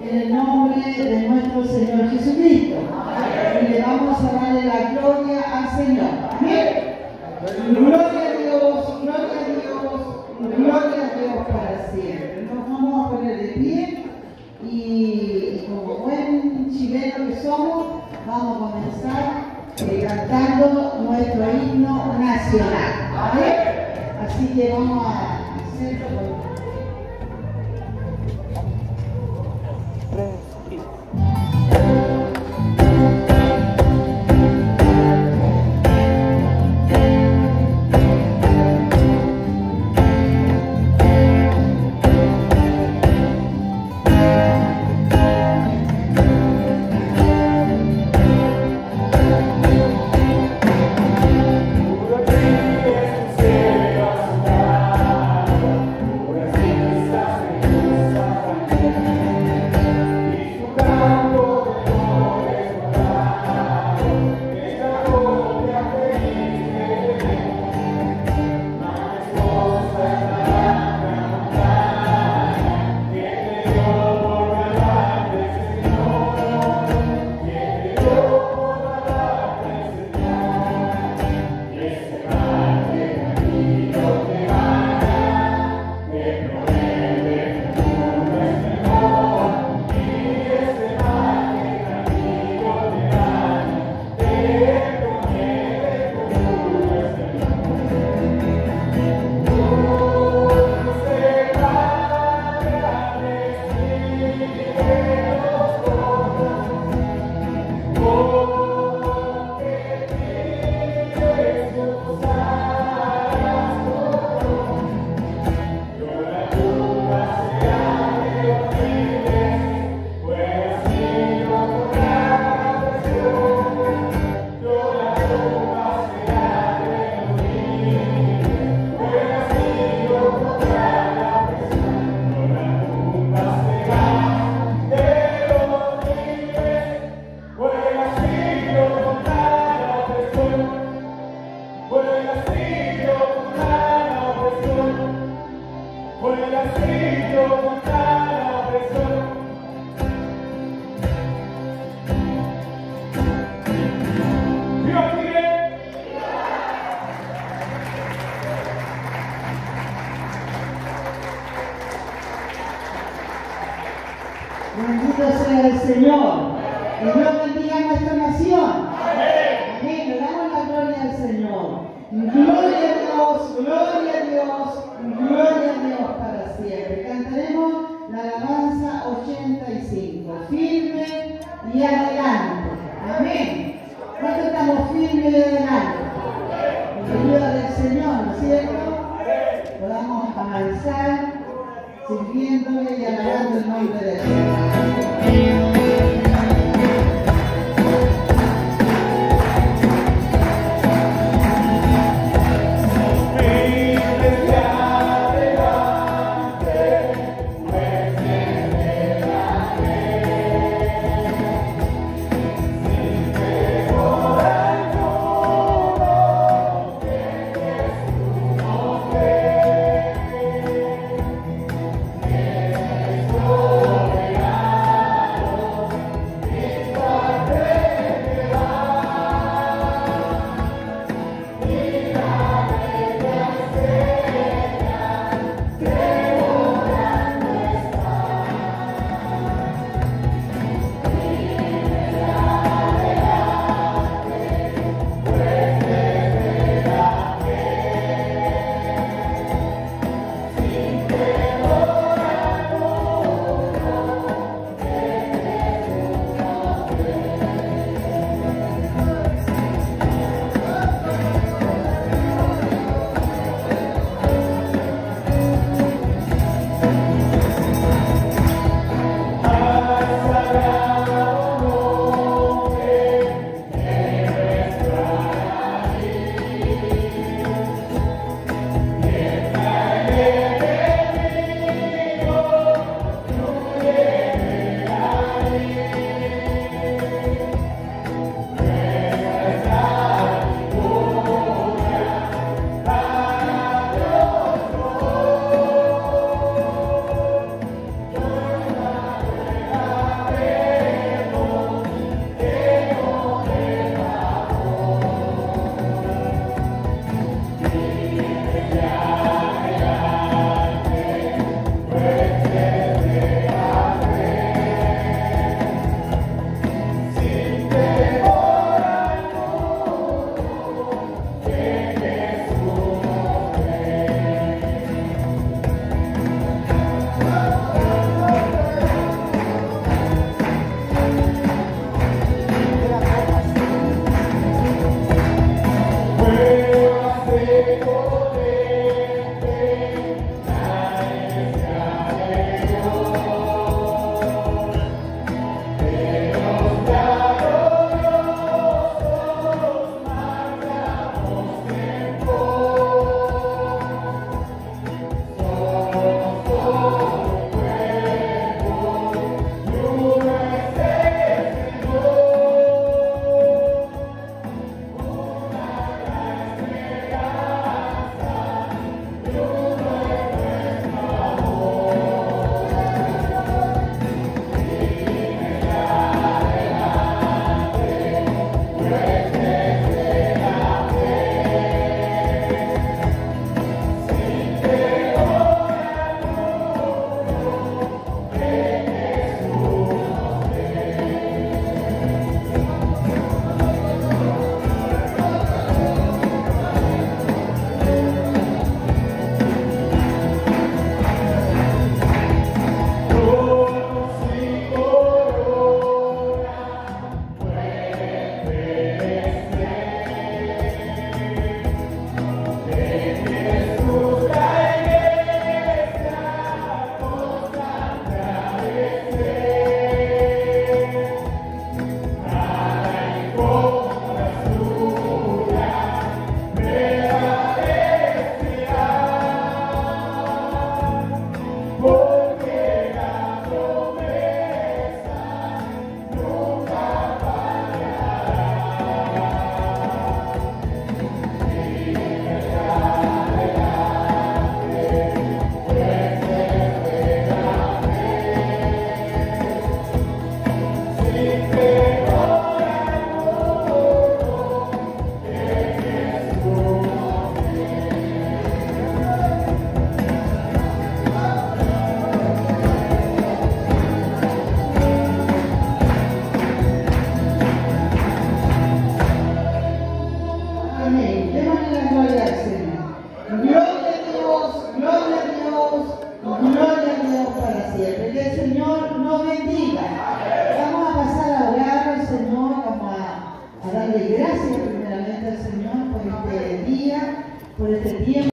en el nombre de nuestro Señor Jesucristo. Y le vamos a darle la gloria al Señor. Amén. Gloria a Dios, gloria a Dios, gloria a Dios para siempre. Nos vamos a poner de pie y como buen chileno que somos, vamos a comenzar cantando nuestro himno nacional. ¿Vale? Así que vamos a hacerlo con... Bendito sea el Señor. Y Dios bendiga a nuestra nación. Amén. Le damos la gloria al Señor. Gloria a Dios, gloria a Dios, gloria a Dios para siempre. Cantaremos la alabanza 85. Firme y adelante. Amén. ¿Cuánto estamos firmes y adelante? Con la ayuda del Señor, ¿no es cierto? Podamos avanzar sirviéndole y alabando el nombre de Dios. Oh Señor, vamos a darle gracias primeramente al Señor por este día, por este tiempo.